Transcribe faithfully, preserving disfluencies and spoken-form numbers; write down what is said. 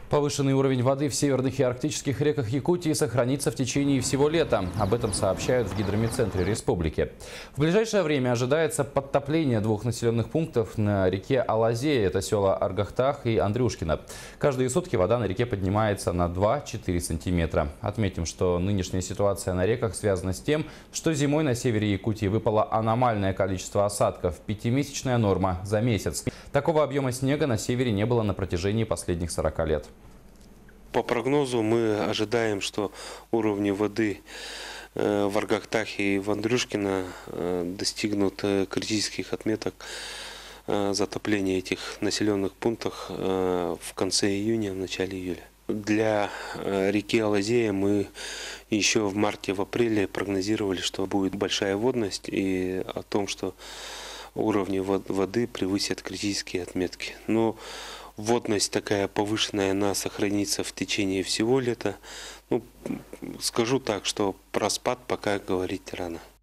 Повышенный уровень воды в северных и арктических реках Якутии сохранится в течение всего лета. Об этом сообщают в гидрометцентре республики. В ближайшее время ожидается подтопление двух населенных пунктов на реке Алазея. Это села Аргахтах и Андрюшкино. Каждые сутки вода на реке поднимается на два-четыре сантиметра. Отметим, что нынешняя ситуация на реках связана с тем, что зимой на севере Якутии выпало аномальное количество осадков – пятимесячная норма за месяц. Такого объема снега на севере не было на протяжении последних сорока лет. По прогнозу мы ожидаем, что уровни воды в Аргахтахе и в Андрюшкино достигнут критических отметок затопления этих населенных пунктов в конце июня, в начале июля. Для реки Алазея мы еще в марте, в апреле прогнозировали, что будет большая водность и о том, что уровни воды превысят критические отметки. Но водность такая повышенная, она сохранится в течение всего лета. Ну, скажу так, что про спад пока говорить рано.